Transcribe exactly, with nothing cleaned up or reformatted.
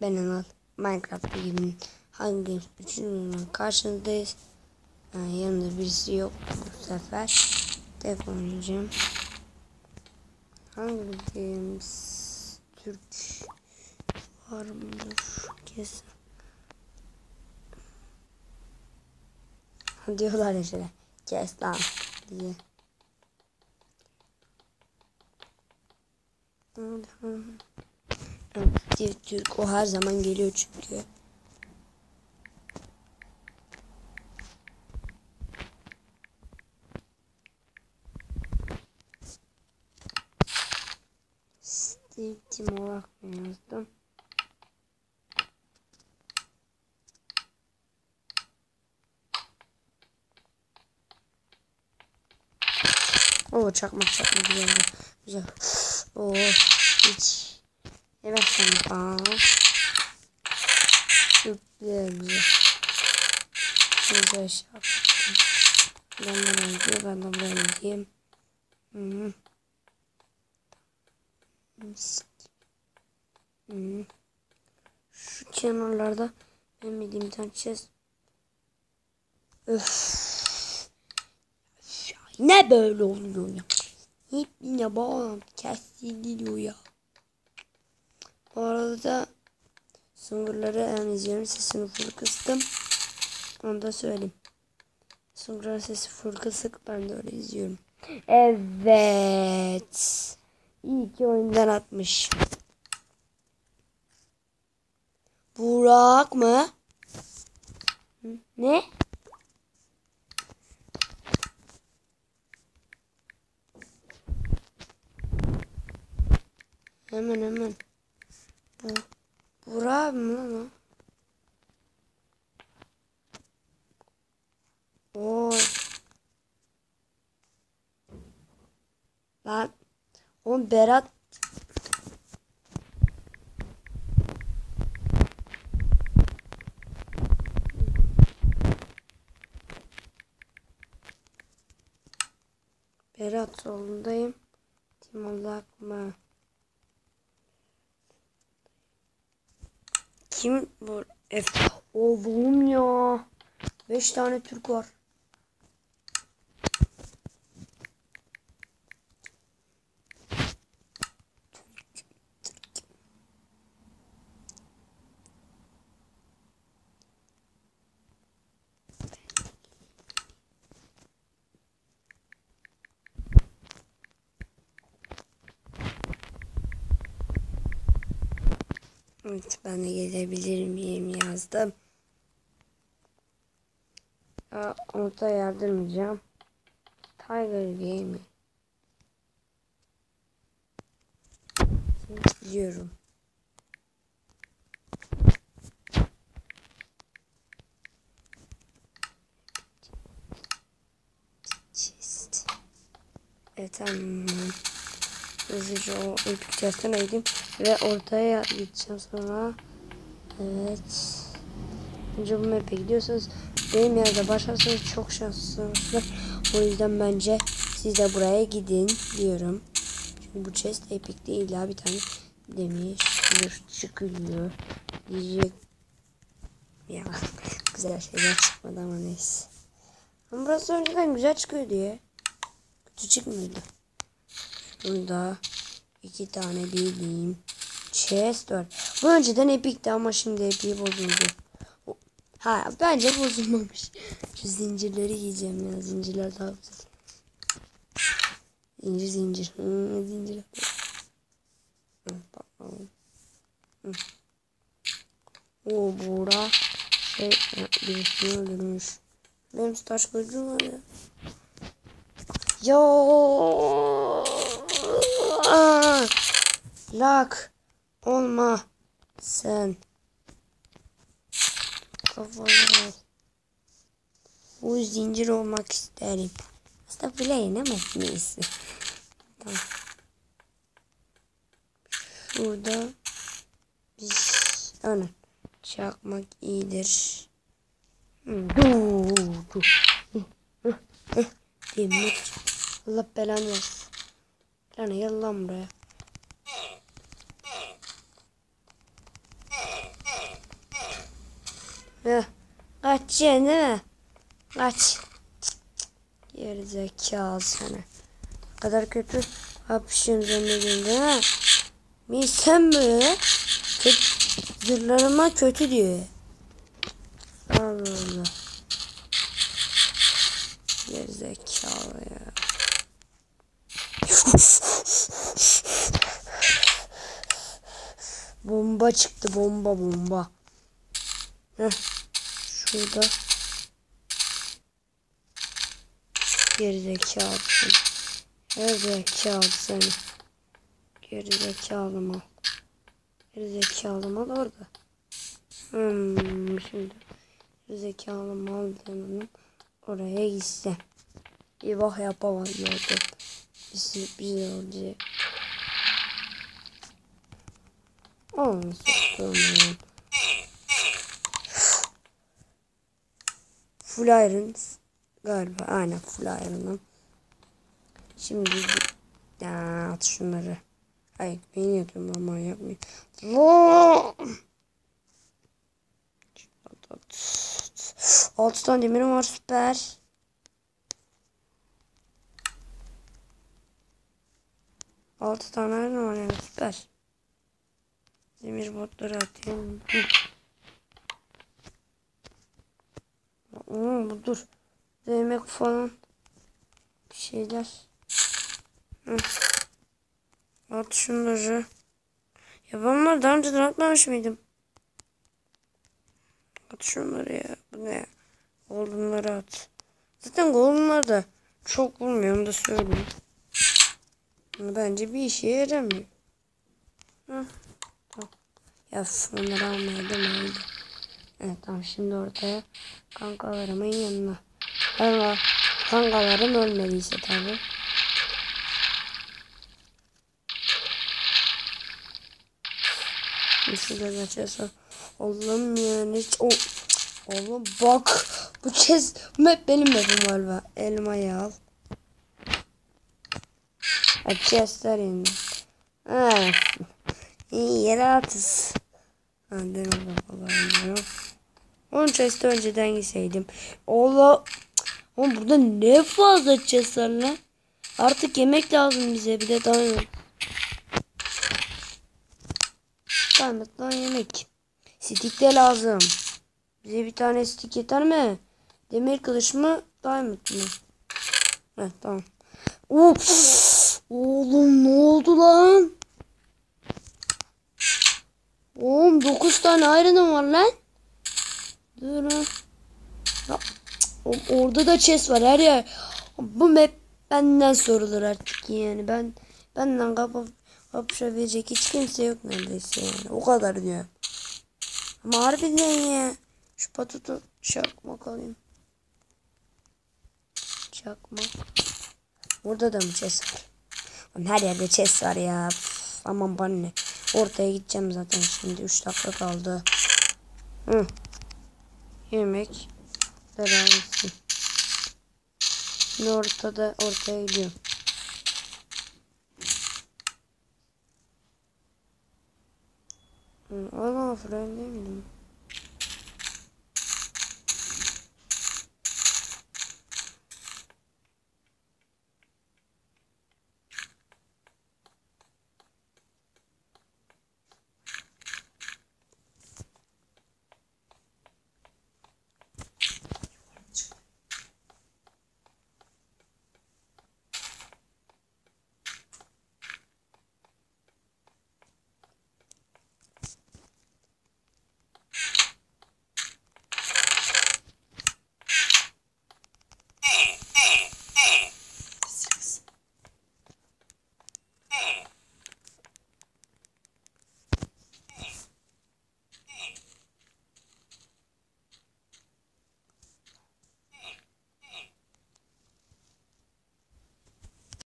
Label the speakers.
Speaker 1: Ben Anıl. Minecraft gibi hangi üçüncü karşınızdayız. Yani yanımda birisi yok bu sefer. Tek oynayacağım. Hangi games Türk var mıdır kesin. Diyorlar ya şöyle. Kes lan diye. Türk o her zaman geliyor çünkü. Steve Team olarak yazdım. Oo çakmak çakmak güzel güzel. Oo hiç yemezsem aa. Çok güzel güzel. Güzel şey yaptım. Ben bunu gidiyor ben de buraya gideyim. Hı hı. Hı. Şu kenarlarda ben bildiğim bir tane chest. Öf. Ne böyle oluyor ya? Hep yine bağlam kesiliyor ya. Bu arada Sungurları emizliyorum. Sesini full kıstım. Onu da söyleyeyim. Sungurların sesi full kısık. Ben de öyle izliyorum. Evet. İyi ki oyundan atmış. Burak mı? Ne? Hemen hemen. Bu, Burak mı lan o? Oy. Lan. Oğlum Berat. Berat solundayım. Tim olarak mı? Kim bu? F. Oğlum ya. Beş tane Türk var. Evet ben de gelebilir miyim yazdım. Ya, onu da yardırmayacağım. Tiger Game. Biliyorum. Chest. Evet tamam. Hızlıca o ilk chest'e gideyim ve ortaya gideceğim sonra. Evet. Önce bu map'e gidiyorsanız benim yerde başlarsanız çok şanslısınız. O yüzden bence siz de buraya gidin diyorum. Çünkü bu chest epic değil ya bir tane demiş. Çıkıyor. Diyecek. Ya güzel şeyler çıkmadı ama neyse. Ama burası önceden güzel çıkıyor diye. Kötü çıkmıyordu. Burada iki tane bildiğim chest var. Bu önceden epic'ti ama şimdi epic bozuldu. Ha bence bozulmamış. Şu zincirleri yiyeceğim ya. Zincirler daha güzel. Zincir zincir. Hmm, zincir. O bura şey birisini öldürmüş. Benim taş kılıcım var ya. Yo. Lak olma sen. Kafalar. Bu zincir olmak isterim. Aslında bileğin ama neyse. Tamam. Şurada biz ana çakmak iyidir. Dur dur. Demir. Allah belanı versin. Lan gel lan buraya. Heh. Kaçacaksın değil mi? Kaç. Gerizekalı sana. O kadar kötü hapşın zannediyorsun değil mi? Mi sen mi? Kötü, zırhlarıma kötü diyor. Allah Allah. Gerizekalı ya. Bomba çıktı, bomba bomba. Heh. Şurada. Gerizekalı seni. Gerizekalı seni. Gerizekalı mal. Gerizekalı mal orada. Hmm, şimdi. Gerizekalı mal demedim. Oraya gitse. Bir bak yapamaz gördüm. Bizi, bizi olacak. Onu sıktım. Full Iron galiba. Aynen Full Iron'ım. Şimdi ya, at şunları. Hayır ben yapıyorum ama yapmayayım. Altı tane demirim var, süper. Altı tane iron var yani, süper. Demir botları atayım. Oo, bu dur. Demek falan bir şeyler. Hı. At şunları. Ya ben bunları daha önceden atmamış mıydım? At şunları ya. Bu ne? Golden'ları at. Zaten golden'lar da çok vurmuyor, onu da söyleyeyim. Bence bir işe yaramıyor. Hı. Tamam. Ya onları almaya demeyin. Evet tamam, şimdi ortaya kankalarımın yanına. Ama kankalarım ölmediyse tabii. Şurada da chest var. Allah'ım yani hiç o oğlum bak bu chest map benim mapim galiba. Elmayı al. Ha, chestler indi. Ha. İyi yere atız. Ha demedim Allah'ım. on chest'e önceden gitseydim. Oğlum. Oğlum burada ne fazla chest var lan. Artık yemek lazım bize, bir de dayanın. Dayanık lan yemek. Stick de lazım. Bize bir tane stick yeter mi? Demir kılıç mı? Diamond mı? Heh tamam. Of! Oğlum ne oldu lan? Oğlum dokuz tane iron'ım var lan. Dur ha. Ya, orada da chest var her yer. Bu map benden sorulur artık yani. Ben benden kapı kapışabilecek hiç kimse yok neredeyse yani. O kadar diyor. Ama harbiden ya. Şu patutu çakmak alayım. Çakmak. Burada da mı chest var? Her yerde chest var ya. Üf, aman bana ne. Ortaya gideceğim zaten şimdi. üç dakika kaldı. Hı. Yemek. Berabersin. Şimdi ortada, ortaya gidiyorum. Hı, ama fren değil miydim?